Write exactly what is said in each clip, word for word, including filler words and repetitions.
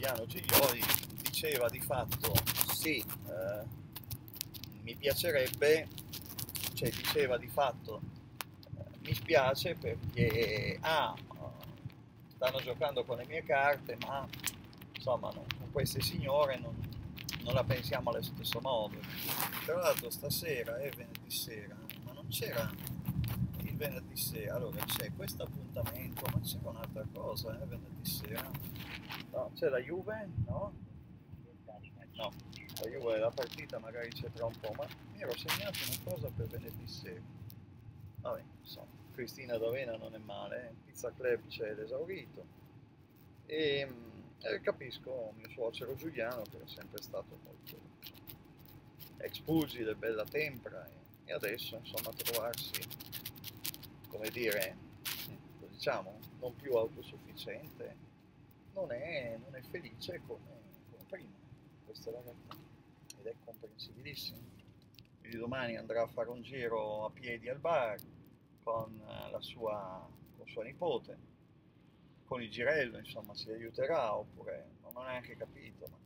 Giuliano Giglioli diceva di fatto sì, eh, mi piacerebbe, cioè diceva di fatto eh, mi spiace perché ah, stanno giocando con le mie carte, ma insomma no, con queste signore non, non la pensiamo allo stesso modo. Tra l'altro stasera è venerdì sera, ma non c'era il venerdì sera, allora c'è questo appuntamento, ma c'era un'altra cosa, eh, venerdì sera. No, c'è la Juve? No? No, la Juve la partita magari c'è tra un po', ma mi ero segnato una cosa per venerdì sera. Vabbè, insomma, Cristina d'Avena non è male, eh? Pizza Club c'è l'esaurito. E eh, capisco mio suocero Giuliano che è sempre stato molto ex pugile, bella tempra e, e adesso insomma trovarsi, come dire, diciamo, non più autosufficiente, non è, non è felice come, come prima, questa è la realtà ed è comprensibilissimo. Quindi domani andrà a fare un giro a piedi al bar con la sua, con sua nipote, con il girello, insomma, si aiuterà oppure non ho neanche capito, ma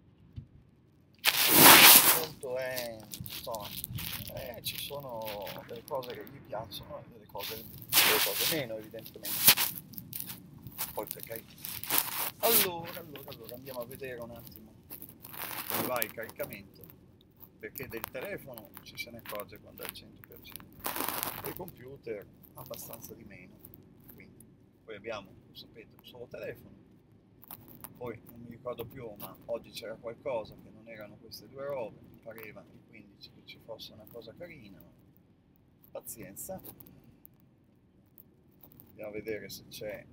il punto è, insomma, eh, ci sono delle cose che gli piacciono e delle cose, delle cose meno, evidentemente. Poi per carità. Allora, allora, allora, andiamo a vedere un attimo come va il caricamento, perché del telefono ci se ne accorge quando è al cento per cento, del computer abbastanza di meno, quindi poi abbiamo, lo sapete, un solo telefono, poi non mi ricordo più, ma oggi c'era qualcosa che non erano queste due robe, mi pareva il quindici che ci fosse una cosa carina, ma pazienza, andiamo a vedere se c'è,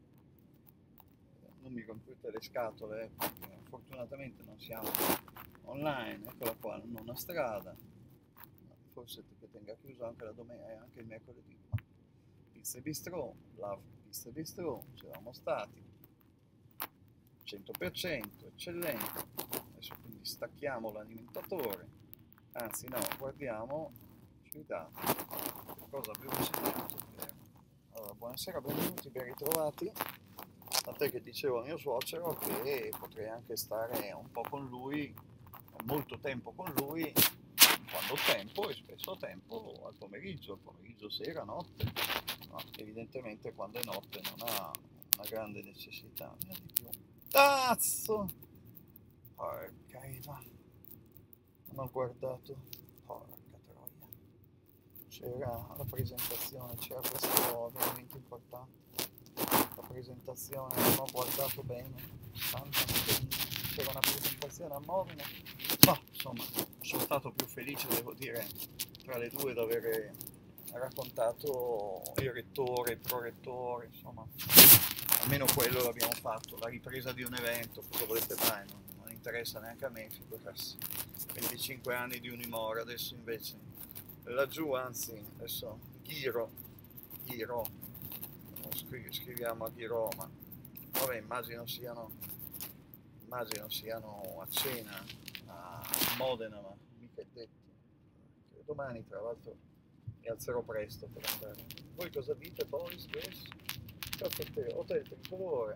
non mi computer le scatole, eh, perché fortunatamente non siamo online, eccola qua, non una strada, forse che tenga chiuso anche la domenica e anche il mercoledì, ma Pizza e Bistrò, la Pizza e Bistrò, c'eravamo stati, cento per cento, eccellente, adesso quindi stacchiamo l'alimentatore, anzi no, guardiamo sui dati, che cosa abbiamo segnato per... Allora, buonasera, benvenuti, ben ritrovati, tant'è che dicevo al mio suocero che potrei anche stare un po' con lui, molto tempo con lui, quando ho tempo e spesso ho tempo al pomeriggio, al pomeriggio sera, notte, no, evidentemente quando è notte non ha una grande necessità, ne ha di più. Cazzo! Porca Eva, non ho guardato, porca troia, c'era la presentazione, c'era questo avvenimento importante, la presentazione, non ho guardato bene, santa, c'era una presentazione a Modena, ma insomma sono stato più felice, devo dire, tra le due d'aver raccontato il rettore, il prorettore, insomma, almeno quello l'abbiamo fatto, la ripresa di un evento, cosa volete mai, non, non interessa neanche a me, figurarsi, venticinque anni di Unimore, adesso invece laggiù, anzi, adesso Ghiro, Ghiro, scri scriviamo a Ghiro, ma vabbè, immagino siano, immagino siano a cena a Modena, ma mica è detto, che domani tra l'altro mi alzerò presto per andare. Voi cosa dite, boys, girls? Hotel, hotel tricolore.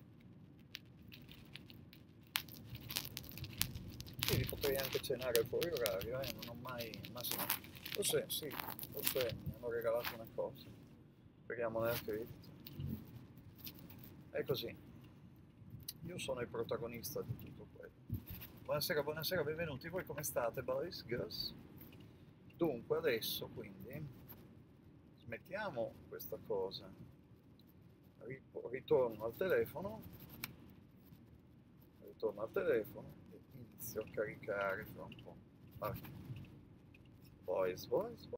Quindi potrei anche cenare fuori orario, eh? Non ho mai, ma sì, forse sì, forse mi hanno regalato una cosa, speriamo nel credito. È così, io sono il protagonista di tutto quello. Buonasera, buonasera, benvenuti, voi come state, boys, girls? Dunque, adesso quindi smettiamo questa cosa, ritorno al telefono, ritorno al telefono e inizio a caricare fra un po'. Vai. Boys, boys, boys.